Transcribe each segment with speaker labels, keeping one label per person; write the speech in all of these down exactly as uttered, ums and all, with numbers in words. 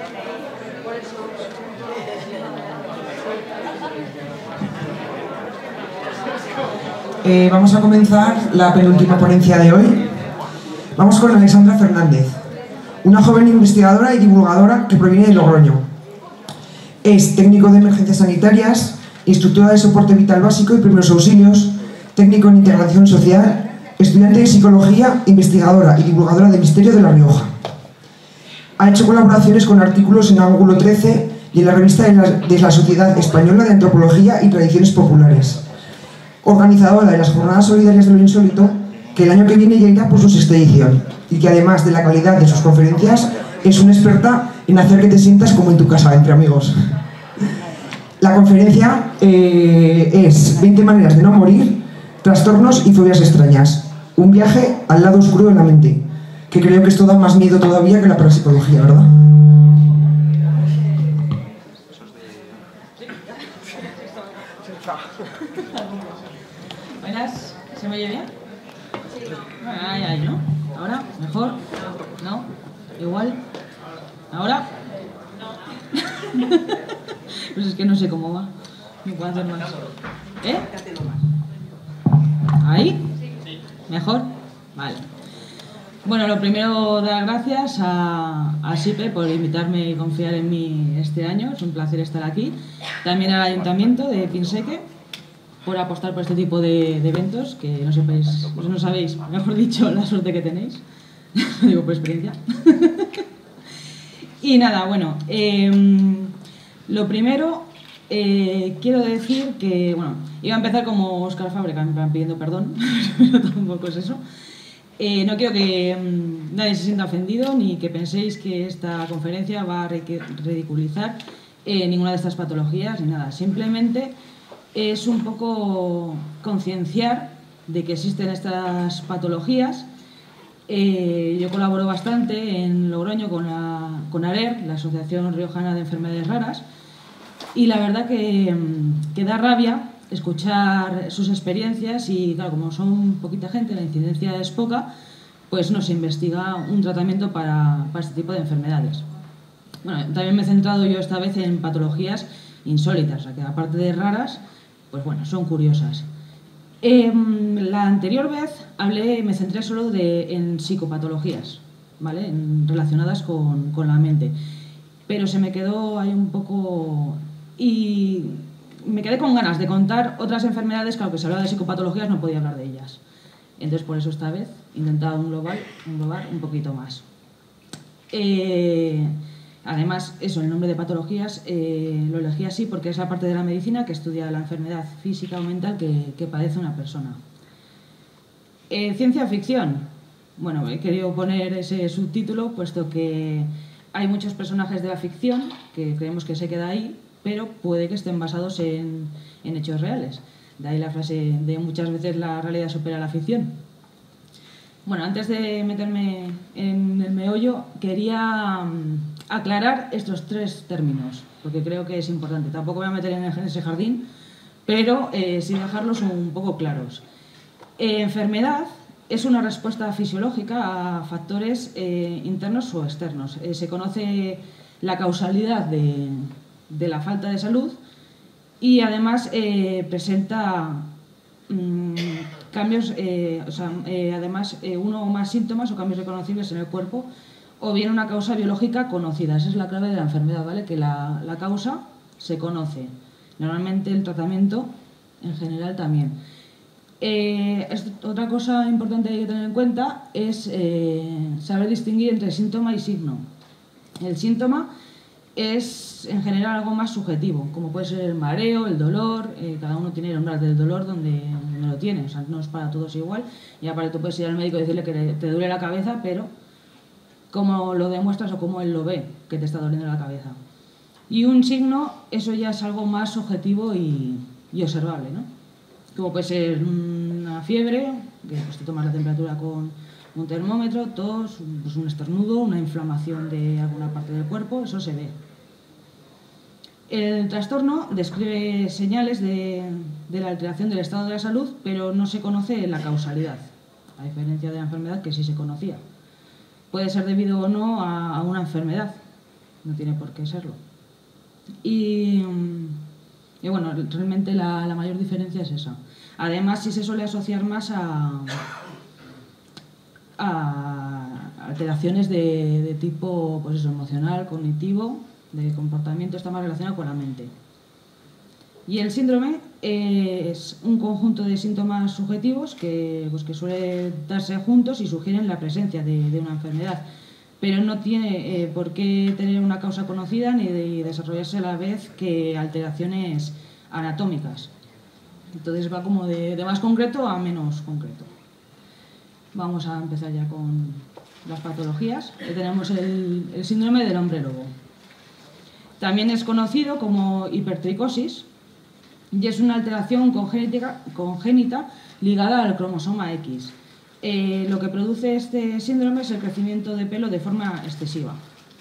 Speaker 1: Eh, vamos a comenzar la penúltima ponencia de hoy. Vamos con Alexandra Fernández, una joven investigadora y divulgadora que proviene de Logroño. Es técnico de emergencias sanitarias, instructora de soporte vital básico y primeros auxilios, técnico en integración social, estudiante de psicología, investigadora y divulgadora de Misterio de La Rioja. Ha hecho colaboraciones con artículos en Ángulo trece y en la revista de la, de la Sociedad Española de Antropología y Tradiciones Populares. Organizadora de las Jornadas Solidarias de lo Insólito, que el año que viene ya irá por su sexta edición, y que además de la calidad de sus conferencias, es una experta en hacer que te sientas como en tu casa, entre amigos. La conferencia eh, es veinte maneras de no morir, trastornos y fobias extrañas. Un viaje al lado oscuro de la mente, que creo que esto da más miedo todavía que la parapsicología, ¿verdad?
Speaker 2: Buenas, ¿se me oye bien? Sí. Ahí, ahí, ¿no? ¿Ahora? ¿Mejor? ¿No? ¿Igual? ¿Ahora? No. Pues es que no sé cómo va. No puedo hacer más. ¿Eh? ¿Ahí? ¿Mejor? Vale. Bueno, lo primero, dar gracias a, a SIPE por invitarme y confiar en mí este año. Es un placer estar aquí. También al Ayuntamiento de Pinseque por apostar por este tipo de, de eventos, que no sepáis, pues no sabéis, mejor dicho, la suerte que tenéis. Lo digo por experiencia. Y nada, bueno, eh, lo primero, eh, quiero decir que, bueno, iba a empezar como Óscar Fábregas, me van pidiendo perdón, pero tampoco es eso. Eh, no quiero que mmm, nadie se sienta ofendido ni que penséis que esta conferencia va a ridiculizar eh, ninguna de estas patologías ni nada. Simplemente es un poco concienciar de que existen estas patologías. Eh, yo colaboro bastante en Logroño con, la, con ARER, la Asociación Riojana de Enfermedades Raras, y la verdad que, que da rabia escuchar sus experiencias y, claro, como son poquita gente, la incidencia es poca, pues no se investiga un tratamiento para, para este tipo de enfermedades. Bueno, también me he centrado yo esta vez en patologías insólitas, o sea que aparte de raras, pues bueno, son curiosas. Eh, la anterior vez hablé, me centré solo de, en psicopatologías, ¿vale? En, relacionadas con, con la mente, pero se me quedó ahí un poco y me quedé con ganas de contar otras enfermedades que aunque se hablaba de psicopatologías no podía hablar de ellas. Entonces por eso esta vez he intentado englobar, englobar un poquito más. Eh, Además, eso, el nombre de patologías eh, lo elegí así porque es la parte de la medicina que estudia la enfermedad física o mental que, que padece una persona. Eh, ciencia ficción. Bueno, he querido poner ese subtítulo puesto que hay muchos personajes de la ficción que creemos que se queda ahí, pero puede que estén basados en, en hechos reales. De ahí la frase de muchas veces la realidad supera la ficción. Bueno, antes de meterme en el meollo, quería aclarar estos tres términos, porque creo que es importante. Tampoco voy a meter en ese jardín, pero eh, sí dejarlos un poco claros. Eh, enfermedad es una respuesta fisiológica a factores eh, internos o externos. Eh, se conoce la causalidad de, de la falta de salud y además eh, presenta mmm, cambios, eh, o sea, eh, además eh, uno o más síntomas o cambios reconocibles en el cuerpo, o bien una causa biológica conocida. Esa es la clave de la enfermedad, ¿vale? Que la, la causa se conoce. Normalmente el tratamiento en general también. Eh, es, otra cosa importante que hay que tener en cuenta es eh, saber distinguir entre síntoma y signo. El síntoma es en general algo más subjetivo, como puede ser el mareo, el dolor, eh, cada uno tiene el umbral del dolor donde, donde lo tiene, o sea, no es para todos igual, y aparte tú puedes ir al médico y decirle que te duele la cabeza, pero cómo lo demuestras o cómo él lo ve, que te está doliendo la cabeza. Y un signo, eso ya es algo más objetivo y, y observable, ¿no? Como puede ser una fiebre, que pues, te tomas la temperatura con un termómetro, tos, pues, un estornudo, una inflamación de alguna parte del cuerpo, eso se ve. El trastorno describe señales de, de la alteración del estado de la salud, pero no se conoce la causalidad, a diferencia de la enfermedad que sí se conocía. Puede ser debido o no a, a una enfermedad. no tiene por qué serlo. Y, y bueno, realmente la, la mayor diferencia es esa. Además, sí se suele asociar más a, a alteraciones de, de tipo pues eso, emocional, cognitivo, de comportamiento, está más relacionado con la mente. Y el síndrome es un conjunto de síntomas subjetivos que, pues, que suele darse juntos y sugieren la presencia de, de una enfermedad, pero no tiene eh, por qué tener una causa conocida ni de desarrollarse a la vez que alteraciones anatómicas. Entonces va como de, de más concreto a menos concreto. Vamos a empezar ya con las patologías. Aquí tenemos el, el síndrome del hombre lobo. También es conocido como hipertricosis y es una alteración congénita, congénita ligada al cromosoma X. Eh, lo que produce este síndrome es el crecimiento de pelo de forma excesiva.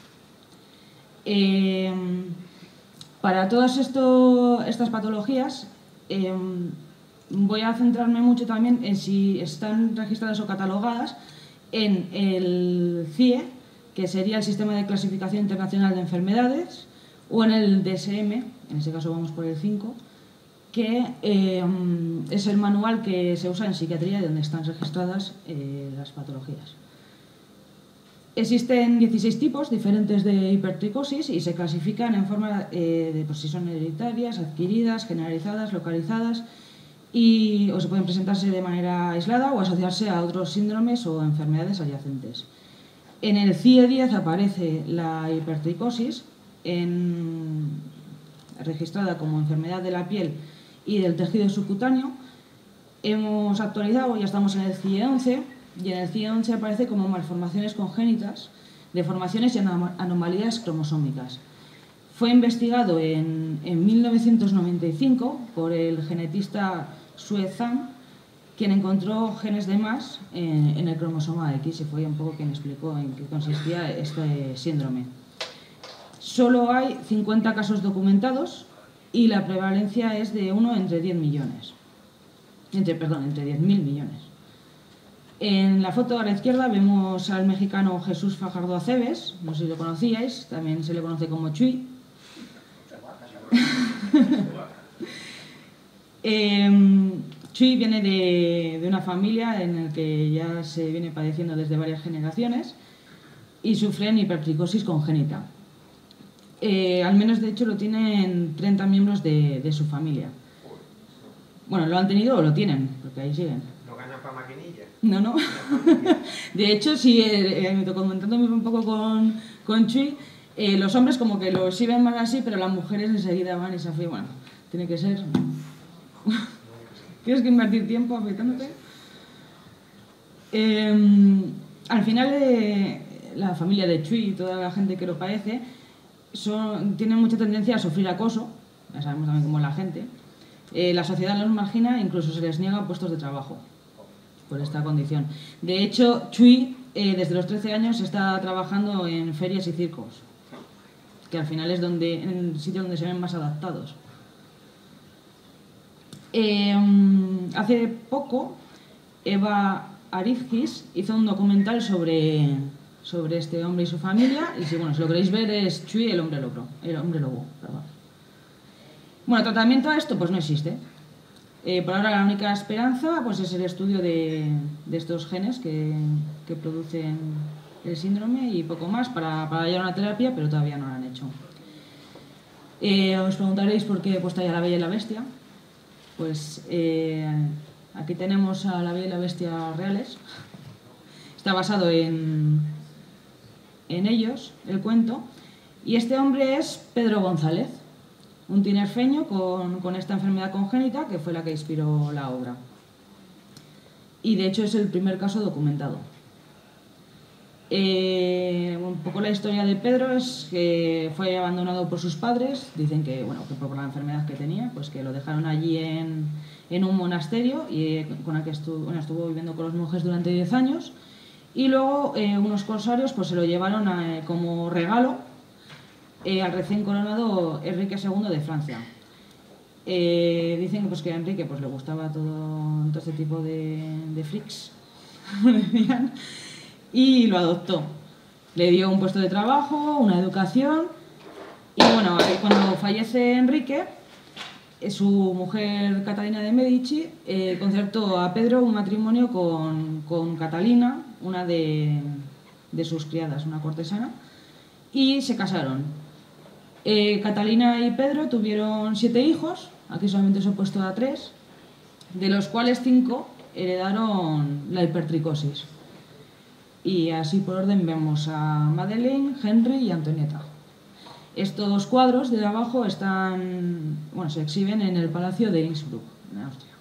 Speaker 2: Eh, para todas esto, estas patologías eh, voy a centrarme mucho también en si están registradas o catalogadas en el C I E, que sería el Sistema de Clasificación Internacional de Enfermedades, o en el D S M, en este caso vamos por el cinco, que eh, es el manual que se usa en psiquiatría donde están registradas eh, las patologías. Existen dieciséis tipos diferentes de hipertricosis y se clasifican en forma eh, de pues, si son hereditarias, adquiridas, generalizadas, localizadas, y o se pueden presentarse de manera aislada o asociarse a otros síndromes o enfermedades adyacentes. En el C I E diez aparece la hipertricosis en, registrada como enfermedad de la piel y del tejido subcutáneo. Hemos actualizado, ya estamos en el C I E once, y en el C I E once aparece como malformaciones congénitas, deformaciones y anomalías cromosómicas. Fue investigado en, en mil novecientos noventa y cinco por el genetista Sue Zhang, quien encontró genes de más en, en el cromosoma X, y fue un poco quien explicó en qué consistía este síndrome. Solo hay cincuenta casos documentados y la prevalencia es de uno entre diez millones. Entre, perdón, entre diez mil millones. En la foto a la izquierda vemos al mexicano Jesús Fajardo Aceves, no sé si lo conocíais, también se le conoce como Chuy. eh, Chuy viene de, de una familia en la que ya se viene padeciendo desde varias generaciones y sufren hipertricosis congénita. Eh, al menos, de hecho, lo tienen treinta miembros de, de su familia. Bueno, lo han tenido o lo tienen, porque ahí siguen.
Speaker 3: ¿No ganan para maquinilla?
Speaker 2: No, no. De hecho, sí, eh, documentándome un poco con, con Chuy, eh, los hombres como que lo sirven más así, pero las mujeres enseguida van y se afeitan. Bueno, tiene que ser... ¿Tienes que invertir tiempo afeitándote? Eh, al final, eh, la familia de Chuy y toda la gente que lo padece son, tienen mucha tendencia a sufrir acoso, ya sabemos también cómo es la gente. Eh, la sociedad los margina, incluso se les niega puestos de trabajo por esta condición. De hecho, Chuy eh, desde los trece años está trabajando en ferias y circos, que al final es donde, en el sitio donde se ven más adaptados. Eh, hace poco, Eva Arizkis hizo un documental sobre, sobre este hombre y su familia, y si, bueno, si lo queréis ver es Chuy, el hombre lobo. El hombre lobo, perdón. Bueno, tratamiento a esto pues no existe. Eh, por ahora la única esperanza pues es el estudio de, de estos genes que, que producen el síndrome y poco más para, para llevar una terapia, pero todavía no lo han hecho. Eh, os preguntaréis por qué he puesto ahí a La Bella y la Bestia. Pues eh, aquí tenemos a La Bella y la Bestia reales. Está basado en, en ellos, el cuento. Y este hombre es Pedro González, un tinerfeño con, con esta enfermedad congénita que fue la que inspiró la obra. Y de hecho es el primer caso documentado. Eh, un poco la historia de Pedro es que fue abandonado por sus padres, dicen que, bueno, que por la enfermedad que tenía, pues que lo dejaron allí en, en un monasterio y con el que estuvo, bueno, estuvo viviendo con los monjes durante diez años, y luego eh, unos corsarios pues se lo llevaron a, como regalo eh, al recién coronado Enrique segundo de Francia. Eh, dicen pues que a Enrique pues le gustaba todo, todo este tipo de, de freaks, y lo adoptó. Le dio un puesto de trabajo, una educación y bueno, cuando fallece Enrique, su mujer Catalina de Medici eh, concertó a Pedro un matrimonio con, con Catalina, una de, de sus criadas, una cortesana, y se casaron. Eh, Catalina y Pedro tuvieron siete hijos, aquí solamente os he puesto a tres, de los cuales cinco heredaron la hipertricosis. Y así por orden vemos a Madeleine, Henry y Antonieta. Estos cuadros de abajo están, bueno, se exhiben en el Palacio de Innsbruck, en Austria.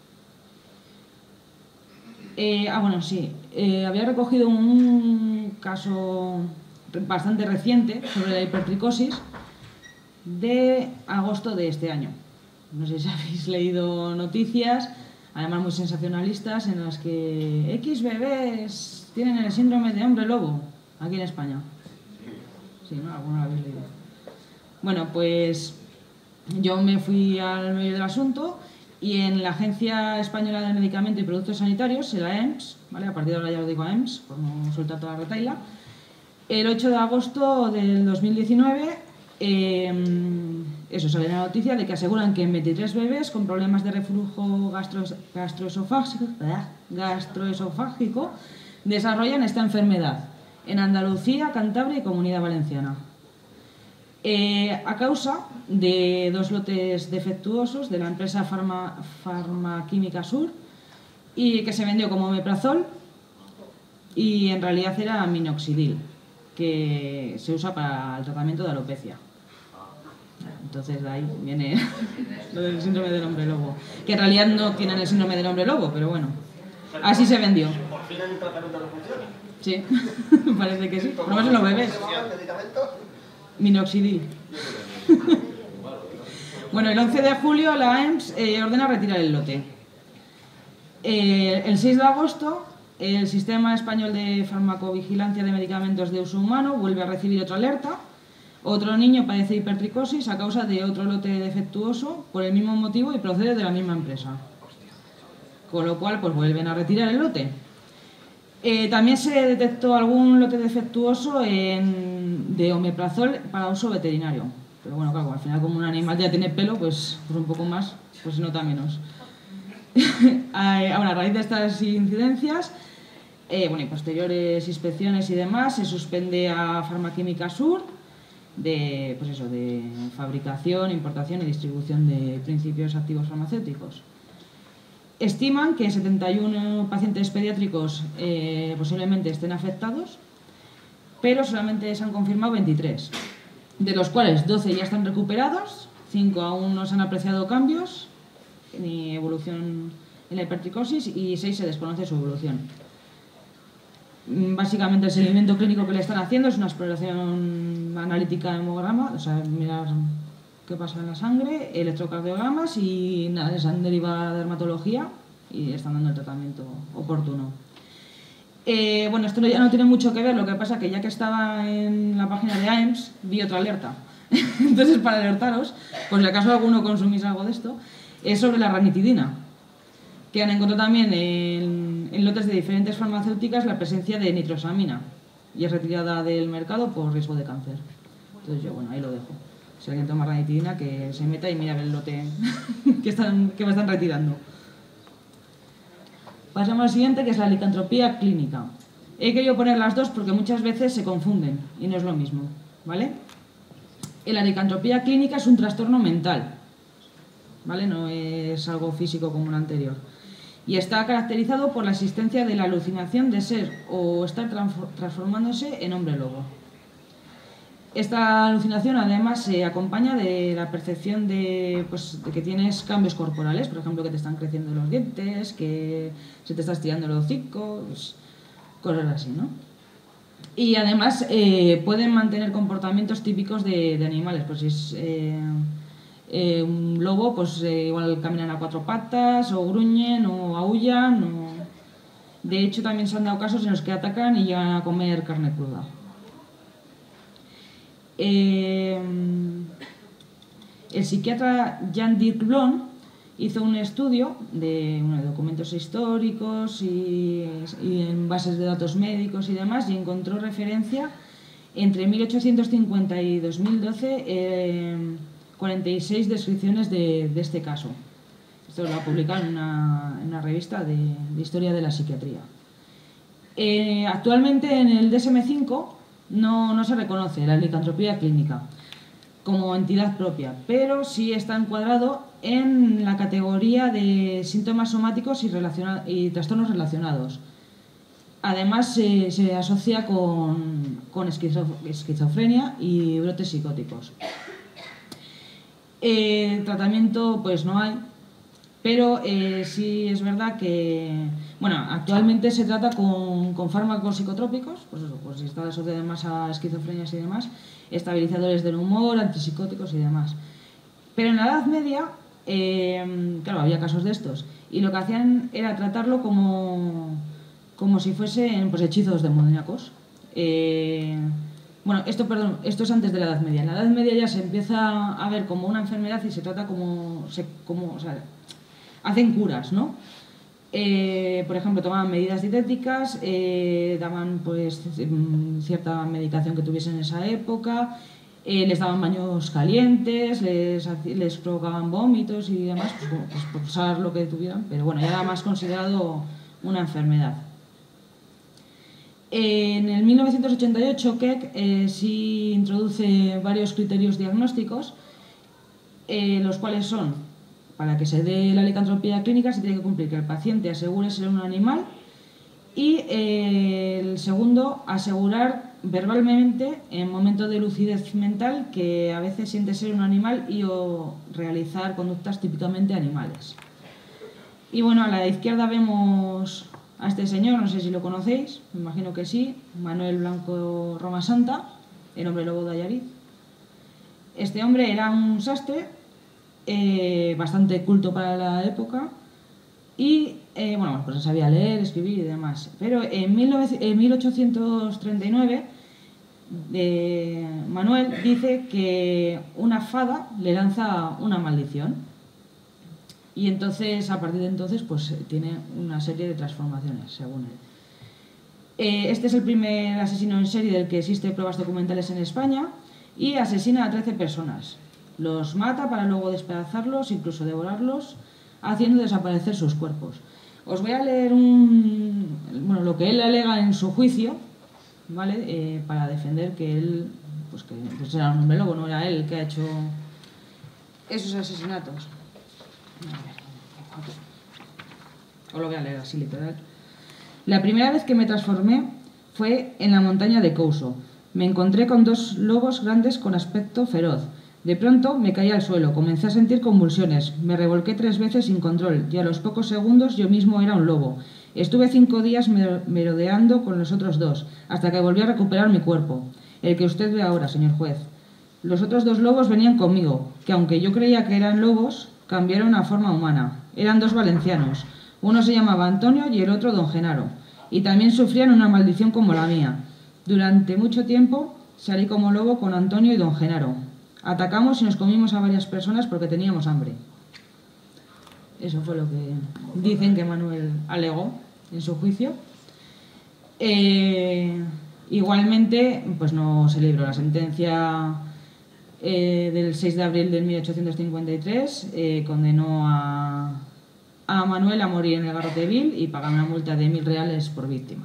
Speaker 2: Eh, ah, bueno, sí, eh, había recogido un caso bastante reciente sobre la hipertricosis de agosto de este año. No sé si habéis leído noticias, además muy sensacionalistas, en las que X bebés tienen el síndrome de hombre lobo, aquí en España. Sí, ¿no? Alguno lo habéis leído. Bueno, pues yo me fui al medio del asunto y en la Agencia Española de Medicamento y Productos Sanitarios, en la E M S, ¿vale? A partir de ahora ya lo digo A E M S, por no soltar toda la retaila, el ocho de agosto del dos mil diecinueve, eh, eso, sale la noticia de que aseguran que en veintitrés bebés con problemas de reflujo gastro, gastroesofágico, gastroesofágico desarrollan esta enfermedad en Andalucía, Cantabria y Comunidad Valenciana. Eh, a causa de dos lotes defectuosos de la empresa Farma, Farmaquímica Sur y que se vendió como omeprazol y en realidad era minoxidil, que se usa para el tratamiento de alopecia. Entonces de ahí viene lo del síndrome del hombre lobo, que en realidad no tienen el síndrome del hombre lobo, pero bueno, así se vendió.
Speaker 3: ¿Por fin el tratamiento no funciona?
Speaker 2: Sí, parece que sí, por lo menos en los bebés. Minoxidil. Bueno, el once de julio la A E M S eh, ordena retirar el lote. Eh, el seis de agosto el Sistema Español de Farmacovigilancia de Medicamentos de Uso Humano vuelve a recibir otra alerta. Otro niño padece hipertricosis a causa de otro lote defectuoso por el mismo motivo y procede de la misma empresa. Con lo cual, pues vuelven a retirar el lote. Eh, también se detectó algún lote defectuoso en, de omeprazol para uso veterinario. Pero bueno, claro, al final como un animal ya tiene pelo, pues, pues un poco más, pues se nota menos. Ahora, a raíz de estas incidencias, eh, bueno, y posteriores inspecciones y demás, se suspende a Farmaquímica Sur de, pues eso, de fabricación, importación y distribución de principios activos farmacéuticos. Estiman que setenta y uno pacientes pediátricos eh, posiblemente estén afectados, pero solamente se han confirmado veintitrés, de los cuales doce ya están recuperados, cinco aún no se han apreciado cambios ni evolución en la hipertricosis y seis se desconoce su evolución. Básicamente el seguimiento clínico que le están haciendo es una exploración analítica de hemograma, o sea, mirar qué pasa en la sangre, electrocardiogramas y nada, les han derivado a la dermatología y están dando el tratamiento oportuno. Eh, bueno, esto ya no tiene mucho que ver, lo que pasa que ya que estaba en la página de A E M S vi otra alerta. Entonces, para alertaros, pues si acaso alguno consumís algo de esto, es sobre la ranitidina, que han encontrado también en, en lotes de diferentes farmacéuticas la presencia de nitrosamina y es retirada del mercado por riesgo de cáncer. Entonces yo, bueno, ahí lo dejo. Si alguien toma ranitidina, que se meta y mira el lote que, están, que me están retirando. Pasamos al siguiente, que es la licantropía clínica. He querido poner las dos porque muchas veces se confunden y no es lo mismo, ¿vale? La licantropía clínica es un trastorno mental, ¿vale? No es algo físico como el anterior. Y está caracterizado por la existencia de la alucinación de ser o estar transformándose en hombre lobo. Esta alucinación además se acompaña de la percepción de, pues, de que tienes cambios corporales, por ejemplo que te están creciendo los dientes, que se te está estirando el hocico, pues, cosas así, ¿no? Y además eh, pueden mantener comportamientos típicos de, de animales, pues si es eh, eh, un lobo, pues eh, igual caminan a cuatro patas, o gruñen, o aúllan, o... De hecho también se han dado casos en los que atacan y llegan a comer carne cruda. Eh, el psiquiatra Jan Dirk Blom hizo un estudio de, bueno, de documentos históricos y, y en bases de datos médicos y demás, y encontró referencia entre mil ochocientos cincuenta y dos mil doce eh, cuarenta y seis descripciones de, de este caso. Esto lo ha publicado en una, en una revista de, de historia de la psiquiatría. Eh, actualmente en el D S M cinco no, no se reconoce la licantropía clínica como entidad propia, pero sí está encuadrado en la categoría de síntomas somáticos y, relaciona- y trastornos relacionados. Además, se, se asocia con, con esquizo- esquizofrenia y brotes psicóticos. Eh, tratamiento, pues no hay, pero eh, sí es verdad que, bueno, actualmente se trata con, con fármacos psicotrópicos, pues eso, pues si está asociado más a esquizofrenias y demás, estabilizadores del humor, antipsicóticos y demás. Pero en la Edad Media, eh, claro, había casos de estos, y lo que hacían era tratarlo como, como si fuesen pues, hechizos demoníacos. Eh, bueno, esto, perdón, esto es antes de la Edad Media. En la Edad Media ya se empieza a ver como una enfermedad y se trata como, se, como o sea, hacen curas, ¿no? Eh, por ejemplo, tomaban medidas dietéticas, eh, daban pues cierta medicación que tuviesen en esa época, eh, les daban baños calientes, les, les provocaban vómitos y demás, pues, bueno, pues por usar lo que tuvieran, pero bueno, ya era más considerado una enfermedad. En el mil novecientos ochenta y ocho, Keck eh, sí introduce varios criterios diagnósticos, eh, los cuales son: para que se dé la licantropía clínica se tiene que cumplir que el paciente asegure ser un animal y eh, el segundo, asegurar verbalmente en momento de lucidez mental que a veces siente ser un animal y o realizar conductas típicamente animales. Y bueno, a la izquierda vemos a este señor, no sé si lo conocéis, me imagino que sí, Manuel Blanco Roma Santa, el hombre lobo de Allariz. Este hombre era un sastre, Eh, bastante culto para la época y eh, bueno, pues sabía leer, escribir y demás, pero en, en mil ochocientos treinta y nueve eh, Manuel dice que una fada le lanza una maldición y entonces a partir de entonces pues tiene una serie de transformaciones según él. Eh, este es el primer asesino en serie del que existen pruebas documentales en España y asesina a trece personas. Los mata para luego despedazarlos, incluso devorarlos, haciendo desaparecer sus cuerpos. Os voy a leer un, bueno, lo que él alega en su juicio, ¿vale? Eh, para defender que él pues que, pues era un hombre lobo, no era él el que ha hecho esos asesinatos. Os lo voy a leer así, literal. La primera vez que me transformé fue en la montaña de Couso. Me encontré con dos lobos grandes con aspecto feroz. De pronto me caí al suelo, comencé a sentir convulsiones, me revolqué tres veces sin control y a los pocos segundos yo mismo era un lobo. Estuve cinco días merodeando con los otros dos, hasta que volví a recuperar mi cuerpo, el que usted ve ahora, señor juez. Los otros dos lobos venían conmigo, que aunque yo creía que eran lobos, cambiaron a forma humana. Eran dos valencianos, uno se llamaba Antonio y el otro Don Genaro, y también sufrían una maldición como la mía. Durante mucho tiempo salí como lobo con Antonio y Don Genaro. Atacamos y nos comimos a varias personas porque teníamos hambre. Eso fue lo que dicen que Manuel alegó en su juicio. Eh, igualmente, pues no se libró la sentencia eh, del seis de abril de mil ochocientos cincuenta y tres. Eh, condenó a, a Manuel a morir en el garrote vil y pagar una multa de mil reales por víctima.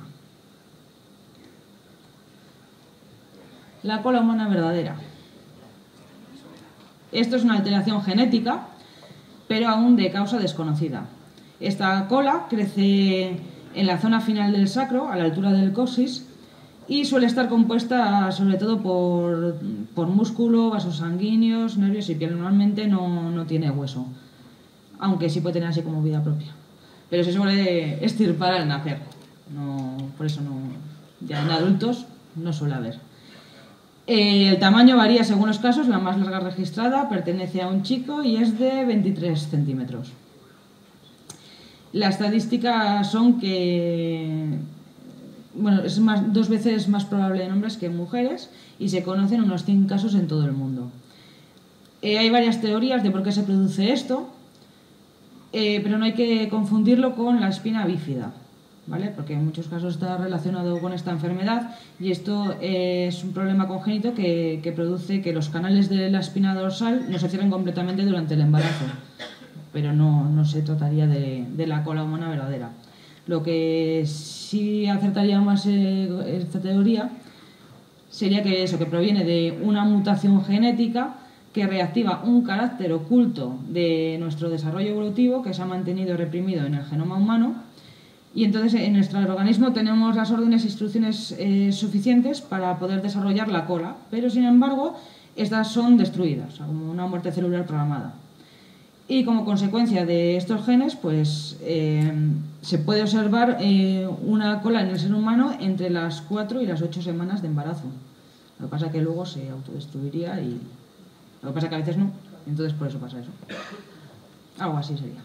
Speaker 2: La cola humana verdadera. Esto es una alteración genética, pero aún de causa desconocida. Esta cola crece en la zona final del sacro, a la altura del coxis, y suele estar compuesta sobre todo por, por músculo, vasos sanguíneos, nervios y piel. Normalmente no, no tiene hueso, aunque sí puede tener así como vida propia. Pero se suele extirpar al nacer, no, por eso no, ya en adultos no suele haber. Eh, el tamaño varía según los casos, la más larga registrada pertenece a un chico y es de veintitrés centímetros. Las estadísticas son que bueno, es más, dos veces más probable en hombres que en mujeres y se conocen unos cien casos en todo el mundo. Eh, hay varias teorías de por qué se produce esto. eh, pero no hay que confundirlo con la espina bífida, ¿vale? Porque en muchos casos está relacionado con esta enfermedad y esto eh, es un problema congénito que, que produce que los canales de la espina dorsal no se cierren completamente durante el embarazo, pero no, no se trataría de, de la cola humana verdadera. Lo que sí acertaría más eh, esta teoría sería que eso, que proviene de una mutación genética que reactiva un carácter oculto de nuestro desarrollo evolutivo que se ha mantenido reprimido en el genoma humano, y entonces en nuestro organismo tenemos las órdenes e instrucciones eh, suficientes para poder desarrollar la cola, pero sin embargo estas son destruidas, o sea, como una muerte celular programada. Y como consecuencia de estos genes, pues eh, se puede observar eh, una cola en el ser humano entre las cuatro y las ocho semanas de embarazo. Lo que pasa es que luego se autodestruiría y... Lo que pasa es que a veces no, entonces por eso pasa eso. Algo así sería.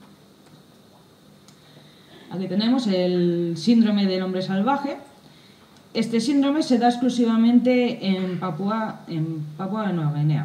Speaker 2: Aquí tenemos el síndrome del hombre salvaje. Este síndrome se da exclusivamente en Papúa, en Papúa Nueva Guinea.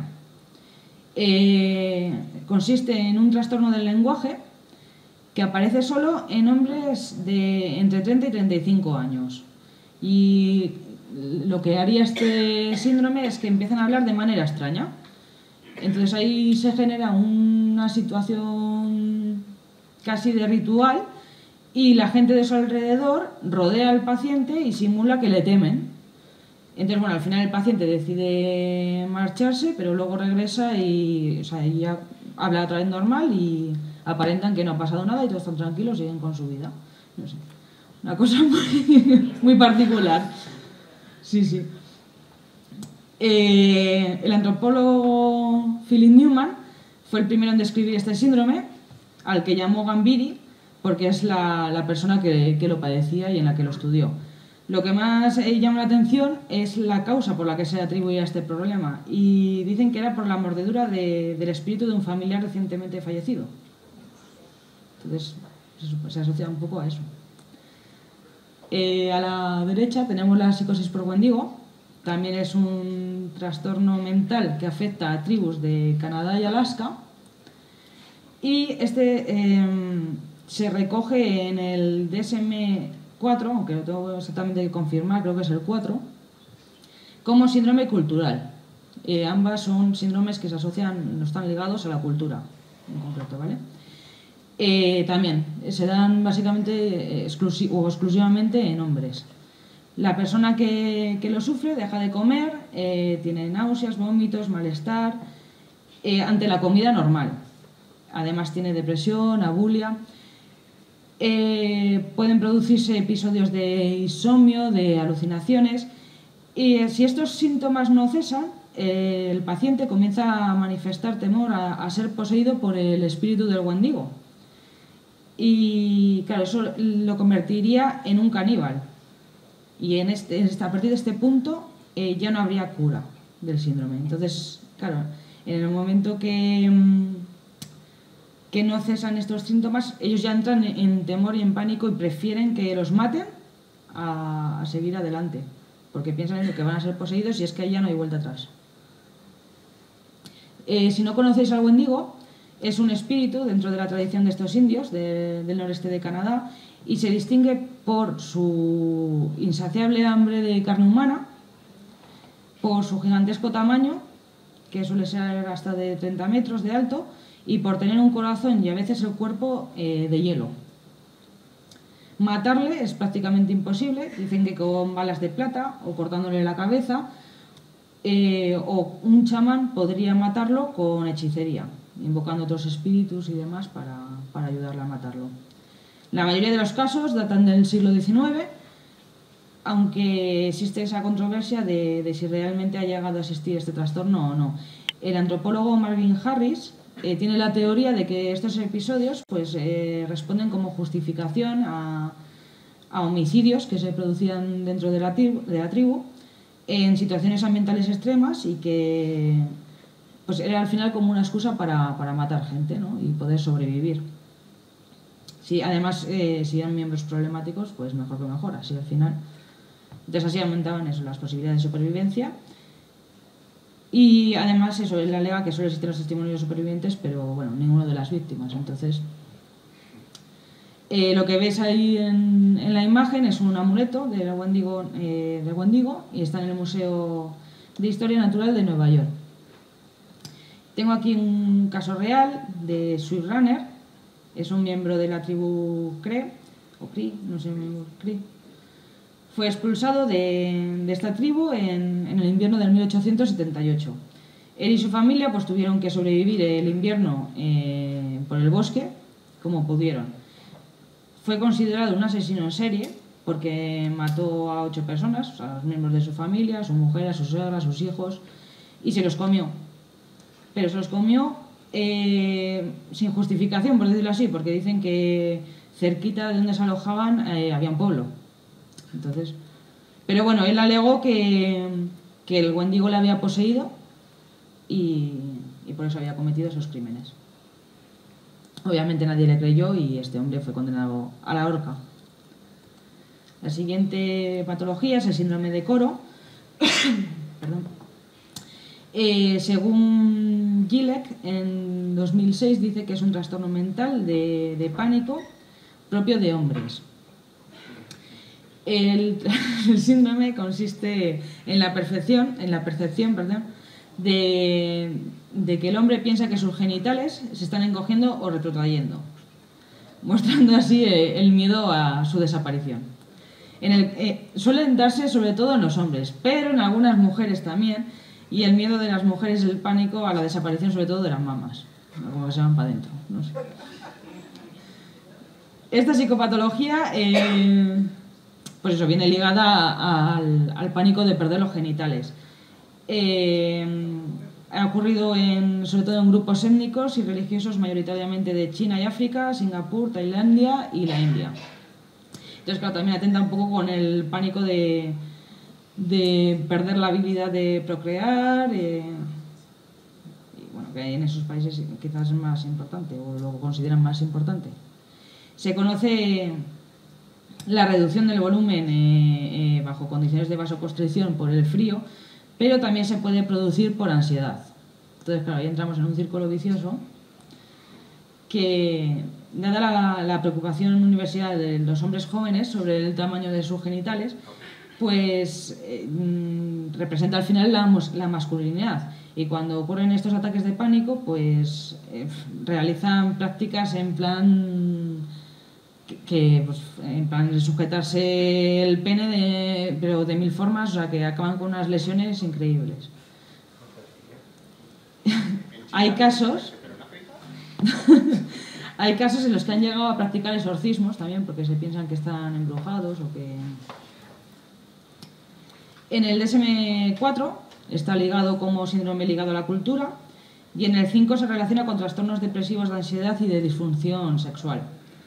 Speaker 2: Eh, consiste en un trastorno del lenguaje que aparece solo en hombres de entre treinta y treinta y cinco años. Y lo que haría este síndrome es que empiezan a hablar de manera extraña. Entonces ahí se genera una situación casi de ritual y la gente de su alrededor rodea al paciente y simula que le temen. Entonces, bueno, al final el paciente decide marcharse, pero luego regresa y, o sea, y ya habla otra vez normal y aparentan que no ha pasado nada y todos están tranquilos y siguen con su vida. No sé, una cosa muy, muy particular. Sí, sí. Eh, el antropólogo Philip Newman fue el primero en describir este síndrome, al que llamó Gambiri, porque es la, la persona que, que lo padecía y en la que lo estudió. Lo que más eh, llama la atención es la causa por la que se atribuía este problema, y dicen que era por la mordedura de, del espíritu de un familiar recientemente fallecido. Entonces se, se asocia un poco a eso. Eh, a la derecha tenemos la psicosis por Wendigo. También es un trastorno mental que afecta a tribus de Canadá y Alaska. Y este eh, se recoge en el D S M cuatro, aunque lo tengo exactamente que confirmar, creo que es el cuatro, como síndrome cultural. Eh, ambas son síndromes que se asocian, no están ligados a la cultura en concreto, ¿vale? Eh, también se dan básicamente exclusi- o exclusivamente en hombres. La persona que, que lo sufre deja de comer, eh, tiene náuseas, vómitos, malestar eh, ante la comida normal. Además tiene depresión, abulia. Eh, pueden producirse episodios de insomnio, de alucinaciones, y eh, si estos síntomas no cesan, eh, el paciente comienza a manifestar temor a, a ser poseído por el espíritu del Wendigo. Y claro, eso lo convertiría en un caníbal. Y en este, a partir de este punto eh, ya no habría cura del síndrome. Entonces, claro, en el momento que, que no cesan estos síntomas, ellos ya entran en temor y en pánico y prefieren que los maten a, a seguir adelante, porque piensan en que van a ser poseídos y es que ahí ya no hay vuelta atrás. Eh, si no conocéis al Wendigo, es un espíritu dentro de la tradición de estos indios de, del noreste de Canadá, y se distingue por su insaciable hambre de carne humana, por su gigantesco tamaño, que suele ser hasta de treinta metros de alto, y por tener un corazón y a veces el cuerpo eh, de hielo. Matarle es prácticamente imposible, dicen que con balas de plata o cortándole la cabeza, eh, o un chamán podría matarlo con hechicería, invocando otros espíritus y demás para, para ayudarle a matarlo. La mayoría de los casos datan del siglo diecinueve, aunque existe esa controversia de, de si realmente ha llegado a existir este trastorno o no. El antropólogo Marvin Harris eh, tiene la teoría de que estos episodios pues, eh, responden como justificación a, a homicidios que se producían dentro de la, tribu, de la tribu en situaciones ambientales extremas, y que pues, era al final como una excusa para, para matar gente, ¿no? Y poder sobrevivir. Sí, además, eh, si eran miembros problemáticos, pues mejor que mejor, así al final. Entonces así aumentaban eso, las posibilidades de supervivencia. Y además eso, él alega que solo existen los testimonios de supervivientes, pero bueno, ninguno de las víctimas. Entonces, Eh, lo que ves ahí en, en la imagen es un amuleto de Wendigo, eh, de Wendigo y está en el Museo de Historia Natural de Nueva York. Tengo aquí un caso real de Sweet Runner, es un miembro de la tribu Cree, o Cree, no sé, Cree. Fue expulsado de, de esta tribu en, en el invierno del mil ochocientos setenta y ocho. Él y su familia pues, tuvieron que sobrevivir el invierno eh, por el bosque como pudieron. Fue considerado un asesino en serie porque mató a ocho personas, a los miembros de su familia, a su mujer, a su suegra, a sus hijos, y se los comió. Pero se los comió eh, sin justificación, por decirlo así, porque dicen que cerquita de donde se alojaban eh, había un pueblo. Entonces, pero bueno, él alegó que, que el Wendigo le había poseído y, y por eso había cometido esos crímenes. Obviamente nadie le creyó y este hombre fue condenado a la horca. La siguiente patología es el síndrome de Coro. Perdón. Eh, según Gilek, en dos mil seis dice que es un trastorno mental de, de pánico propio de hombres. El, el síndrome consiste en la percepción, en la percepción perdón, de, de que el hombre piensa que sus genitales se están encogiendo o retrotrayendo, mostrando así eh, el miedo a su desaparición. En el, eh, suelen darse sobre todo en los hombres, pero en algunas mujeres también, y el miedo de las mujeres es el pánico a la desaparición sobre todo de las mamas, como que se van para adentro, no sé. Esta psicopatología eh, pues eso, viene ligada a, a, al, al pánico de perder los genitales. Eh, ha ocurrido en, sobre todo en grupos étnicos y religiosos mayoritariamente de China y África, Singapur, Tailandia y la India. Entonces, claro, también atenta un poco con el pánico de, de perder la habilidad de procrear, eh, y bueno, que en esos países quizás es más importante, o lo consideran más importante. Se conoce la reducción del volumen eh, eh, bajo condiciones de vasoconstricción por el frío, pero también se puede producir por ansiedad. Entonces, claro, ahí entramos en un círculo vicioso que, dada la, la preocupación en la universidad de los hombres jóvenes sobre el tamaño de sus genitales, pues eh, representa al final la, la masculinidad. Y cuando ocurren estos ataques de pánico, pues eh, realizan prácticas en plan que, que pues, en plan de sujetarse el pene, de, pero de mil formas, o sea, que acaban con unas lesiones increíbles. Hay casos hay casos en los que han llegado a practicar exorcismos también porque se piensan que están embrujados o que... En el D S M cuatro está ligado como síndrome ligado a la cultura y en el cinco se relaciona con trastornos depresivos de ansiedad y de disfunción sexual.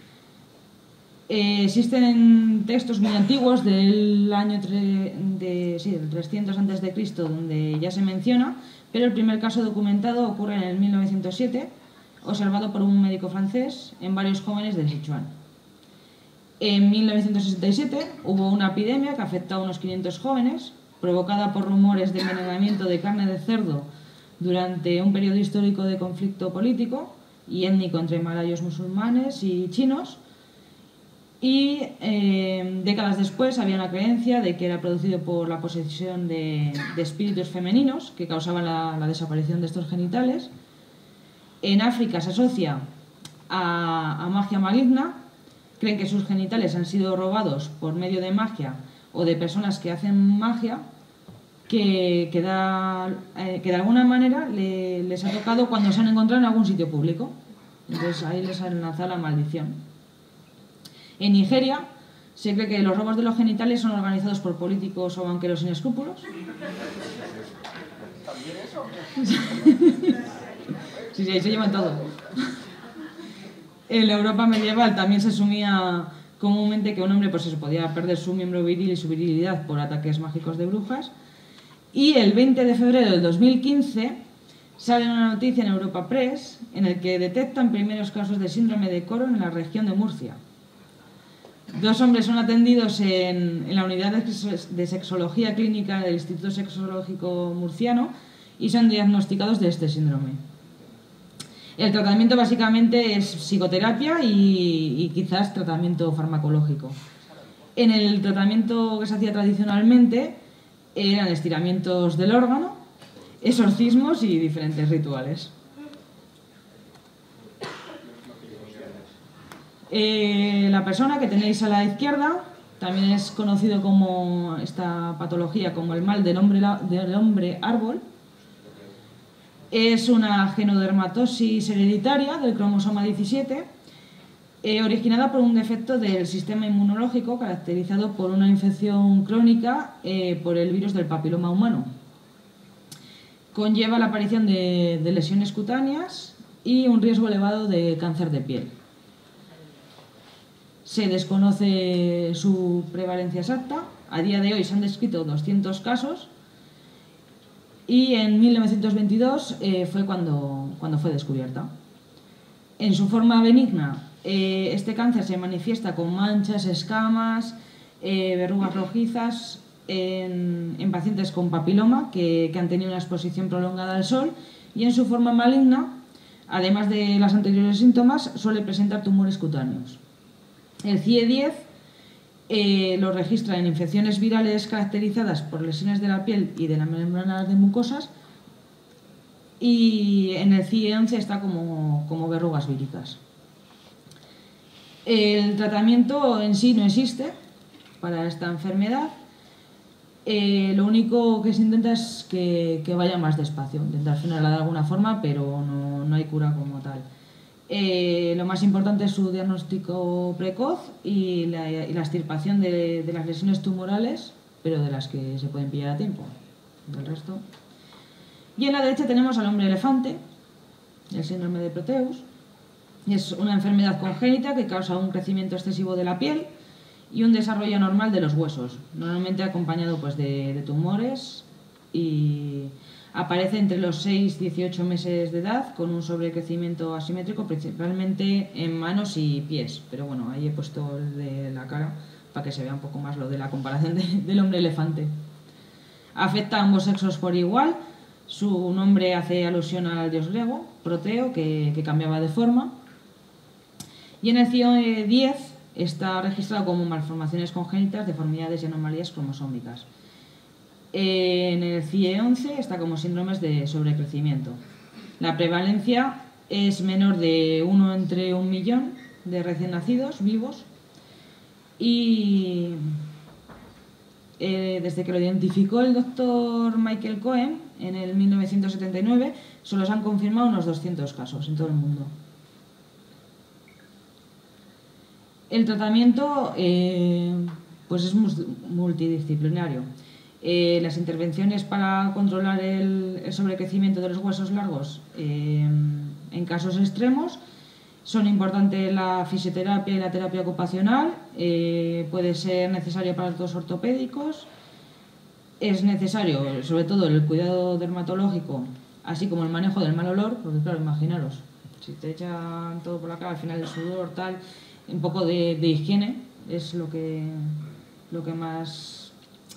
Speaker 2: Eh, existen textos muy antiguos del año tre de, sí, del trescientos antes de Cristo donde ya se menciona, pero el primer caso documentado ocurre en el mil novecientos siete, observado por un médico francés en varios jóvenes de Sichuan. En mil novecientos sesenta y siete hubo una epidemia que afectó a unos quinientos jóvenes, provocada por rumores de envenenamiento de carne de cerdo durante un periodo histórico de conflicto político y étnico entre malayos musulmanes y chinos. Y eh, décadas después había una creencia de que era producido por la posesión de, de espíritus femeninos que causaban la, la desaparición de estos genitales. En África se asocia a, a magia maligna, creen que sus genitales han sido robados por medio de magia o de personas que hacen magia, que, que, da, eh, que de alguna manera le, les ha tocado cuando se han encontrado en algún sitio público. Entonces ahí les han lanzado la maldición. En Nigeria se cree que los robos de los genitales son organizados por políticos o banqueros sin escrúpulos.
Speaker 3: ¿También eso?
Speaker 2: Sí, sí, ahí se llevan todo. En la Europa medieval también se asumía comúnmente que un hombre pues, se podía perder su miembro viril y su virilidad por ataques mágicos de brujas. Y el veinte de febrero del dos mil quince sale una noticia en Europa Press en el que detectan primeros casos de síndrome de Coro en la región de Murcia. Dos hombres son atendidos en, en la unidad de, de sexología clínica del Instituto Sexológico Murciano y son diagnosticados de este síndrome. El tratamiento básicamente es psicoterapia y, y quizás tratamiento farmacológico. En el tratamiento que se hacía tradicionalmente eran estiramientos del órgano, exorcismos y diferentes rituales. Eh, la persona que tenéis a la izquierda también es conocido como esta patología como el mal del hombre, del hombre árbol. Es una genodermatosis hereditaria del cromosoma diecisiete, eh, originada por un defecto del sistema inmunológico caracterizado por una infección crónica eh, por el virus del papiloma humano. Conlleva la aparición de, de lesiones cutáneas y un riesgo elevado de cáncer de piel. Se desconoce su prevalencia exacta. A día de hoy se han descrito doscientos casos y en mil novecientos veintidós eh, fue cuando, cuando fue descubierta. En su forma benigna, eh, este cáncer se manifiesta con manchas, escamas, eh, verrugas rojizas en, en pacientes con papiloma que, que han tenido una exposición prolongada al sol, y en su forma maligna, además de los anteriores síntomas, suele presentar tumores cutáneos. El C I E diez eh, lo registra en infecciones virales caracterizadas por lesiones de la piel y de la membrana de mucosas, y en el C I E once está como, como verrugas víricas. El tratamiento en sí no existe para esta enfermedad. Eh, lo único que se intenta es que, que vaya más despacio, intentar frenarla de alguna forma, pero no, no hay cura como tal. Eh, lo más importante es su diagnóstico precoz y la, y la extirpación de, de las lesiones tumorales, pero de las que se pueden pillar a tiempo. Del resto. Y en la derecha tenemos al hombre elefante, el síndrome de Proteus. Es una enfermedad congénita que causa un crecimiento excesivo de la piel y un desarrollo anormal de los huesos, normalmente acompañado pues, de, de tumores, y aparece entre los seis y dieciocho meses de edad con un sobrecrecimiento asimétrico, principalmente en manos y pies. Pero bueno, ahí he puesto el de la cara para que se vea un poco más lo de la comparación de, del hombre elefante. Afecta a ambos sexos por igual. Su nombre hace alusión al dios griego, Proteo, que, que cambiaba de forma. Y en el C I E diez está registrado como malformaciones congénitas, deformidades y anomalías cromosómicas. En el C I E once está como síndromes de sobrecrecimiento. La prevalencia es menor de uno entre un millón de recién nacidos vivos, y eh, desde que lo identificó el doctor Michael Cohen en el mil novecientos setenta y nueve solo se han confirmado unos doscientos casos en todo el mundo. El tratamiento eh, pues es multidisciplinario. Eh, las intervenciones para controlar el, el sobrecrecimiento de los huesos largos eh, en casos extremos son importantes la fisioterapia y la terapia ocupacional. Eh, puede ser necesario aparatos ortopédicos. Es necesario sobre todo el cuidado dermatológico, así como el manejo del mal olor, porque claro, imaginaros, si te echan todo por la cara, al final el sudor, tal, un poco de, de higiene es lo que, lo que más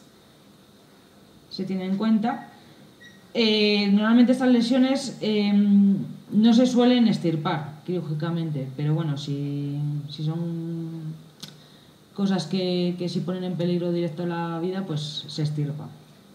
Speaker 2: se tiene en cuenta. Eh, normalmente estas lesiones eh, no se suelen extirpar quirúrgicamente, pero bueno, si, si son cosas que, que si ponen en peligro directo la vida, pues se extirpa.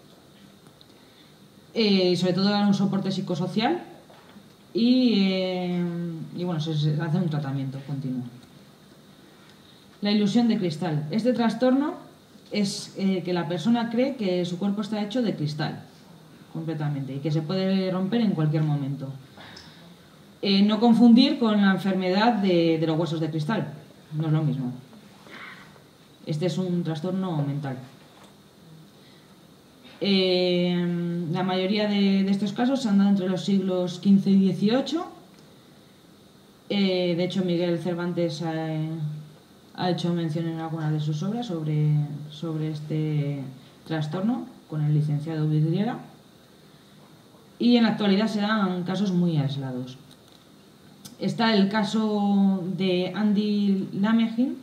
Speaker 2: Eh, sobre todo dar un soporte psicosocial y, eh, y bueno, se, se hace un tratamiento continuo. La ilusión de cristal. Este trastorno es eh, que la persona cree que su cuerpo está hecho de cristal completamente y que se puede romper en cualquier momento. Eh, no confundir con la enfermedad de, de los huesos de cristal, no es lo mismo. Este es un trastorno mental. Eh, la mayoría de, de estos casos se han dado entre los siglos quince y dieciocho. Eh, de hecho, Miguel Cervantes ha, ha hecho mención en alguna de sus obras sobre, sobre este trastorno con el licenciado Vidriera. Y en la actualidad se dan casos muy aislados. Está el caso de Andy Lamegin,